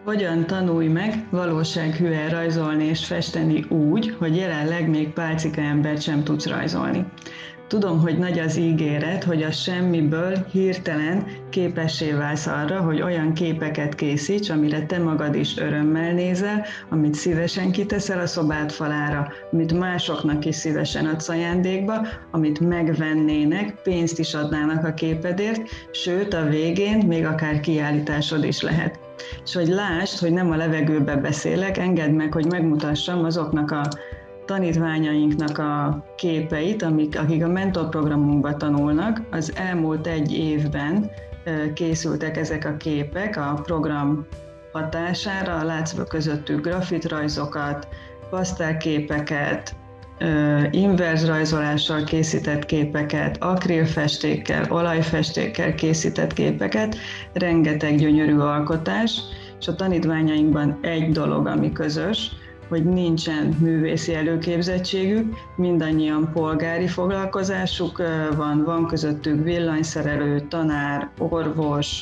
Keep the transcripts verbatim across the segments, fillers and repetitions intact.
Hogyan tanulj meg valósághűen rajzolni és festeni úgy, hogy jelenleg még pálcika embert sem tudsz rajzolni? Tudom, hogy nagy az ígéret, hogy a semmiből hirtelen képessé válsz arra, hogy olyan képeket készíts, amire te magad is örömmel nézel, amit szívesen kiteszel a szobád falára, amit másoknak is szívesen adsz ajándékba, amit megvennének, pénzt is adnának a képedért, sőt a végén még akár kiállításod is lehet. És hogy lásd, hogy nem a levegőbe beszélek, engedd meg, hogy megmutassam azoknak a tanítványainknak a képeit, amik, akik a mentorprogramunkban tanulnak. Az elmúlt egy évben készültek ezek a képek a program hatására, látsz közöttük grafitrajzokat, pasztelképeket, inverz rajzolással készített képeket, akrilfestékkel, olajfestékkel készített képeket, rengeteg gyönyörű alkotás, és a tanítványainkban egy dolog, ami közös, hogy nincsen művészi előképzettségük, mindannyian polgári foglalkozásuk van, van közöttük villanyszerelő, tanár, orvos,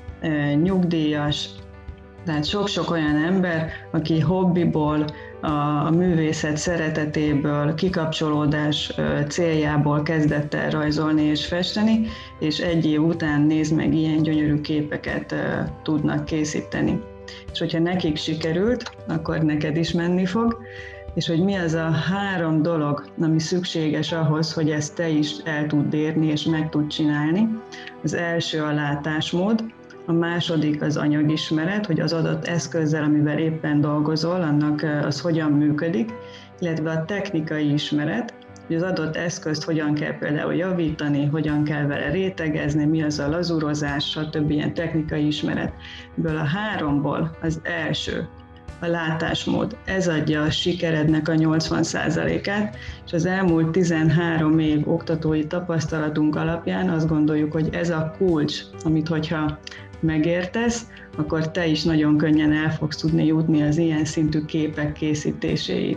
nyugdíjas, tehát sok-sok olyan ember, aki hobbiból, a művészet szeretetéből, kikapcsolódás céljából kezdett el rajzolni és festeni, és egy év után nézd meg, ilyen gyönyörű képeket tudnak készíteni. És hogyha nekik sikerült, akkor neked is menni fog, és hogy mi az a három dolog, ami szükséges ahhoz, hogy ezt te is el tudd érni és meg tud csinálni. Az első a látásmód, a második az anyagismeret, hogy az adott eszközzel, amivel éppen dolgozol, annak az hogyan működik, illetve a technikai ismeret, hogy az adott eszközt hogyan kell például javítani, hogyan kell vele rétegezni, mi az a lazurozás, stb. Ilyen technikai ismeret. Ebből a háromból az első, a látásmód, ez adja a sikerednek a nyolcvan százalékát, és az elmúlt tizenhárom év oktatói tapasztalatunk alapján azt gondoljuk, hogy ez a kulcs, amit hogyha megértesz, akkor te is nagyon könnyen el fogsz tudni jutni az ilyen szintű képek készítéséig.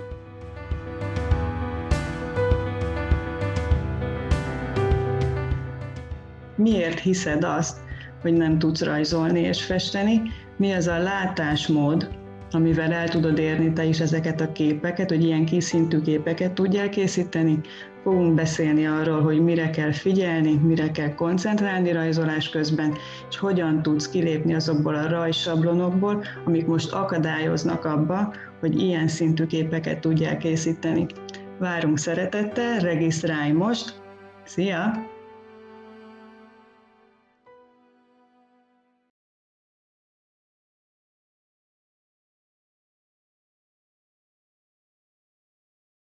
Miért hiszed azt, hogy nem tudsz rajzolni és festeni? Mi az a látásmód, amivel el tudod érni te is ezeket a képeket, hogy ilyen kis szintű képeket tudjál készíteni? Fogunk beszélni arról, hogy mire kell figyelni, mire kell koncentrálni rajzolás közben, és hogyan tudsz kilépni azokból a rajzsablonokból, amik most akadályoznak abba, hogy ilyen szintű képeket tudjál készíteni. Várunk szeretettel, regisztrálj most! Szia!